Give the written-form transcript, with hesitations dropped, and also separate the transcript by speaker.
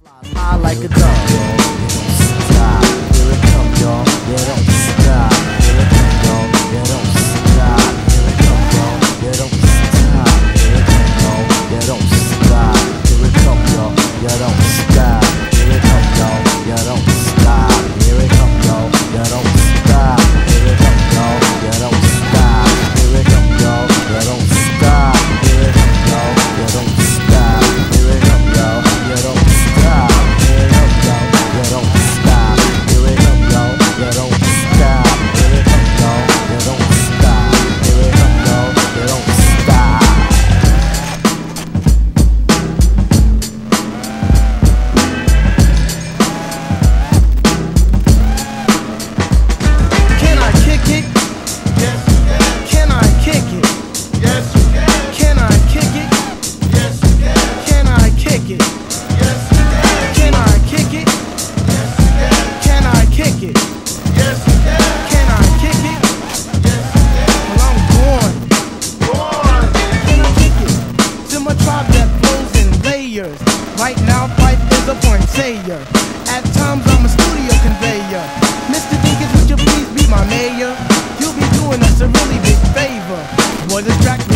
Speaker 1: High like a dove, y'all. Stop. Here it come, y'all. Yeah, don't stop. Here it come, y'all. Yeah, don't stop. Here it come, y'all. Yeah, don't stop. Here it come, y'all. Yeah, don't stop. Here it come, y'all. Yeah, don't stop. Here it come, y'all. Yeah, don't stop. Here it come, y'all. Yeah, don't stop. Here it come, y'all. Yeah, don't stop. Here it come, y'all. Yeah, don't stop. Here it come, y'all. Yeah, don't stop. Here it come, y'all. Yeah, don't stop. Here it come, y'all. Yeah, don't stop. Here it come, y'all. Yeah, don't stop. Here it come, y'all. Yeah, don't stop. Here it come, y'all. Yeah, don't stop.
Speaker 2: Can I kick it?
Speaker 3: Yes, you can.
Speaker 2: Can I kick it?
Speaker 3: Yes, you can.
Speaker 2: Can I kick it?
Speaker 3: Yes, you can.
Speaker 2: Can I kick it?
Speaker 3: Yes, you can.
Speaker 2: Can I kick it?
Speaker 3: Yes, you can.
Speaker 2: Can I kick it?
Speaker 3: Yes, you can.
Speaker 2: Can I kick it?
Speaker 3: Yes, you can.
Speaker 2: Well, I'm born.
Speaker 3: Go on.
Speaker 2: Can I kick it? To my tribe that flows in layers. Right now, Fife is a point sayer. At times, I'm a studio conveyor. Mr. Dinkins, would you please be my mayor? You'll be doing us a really big favor. Boy, this track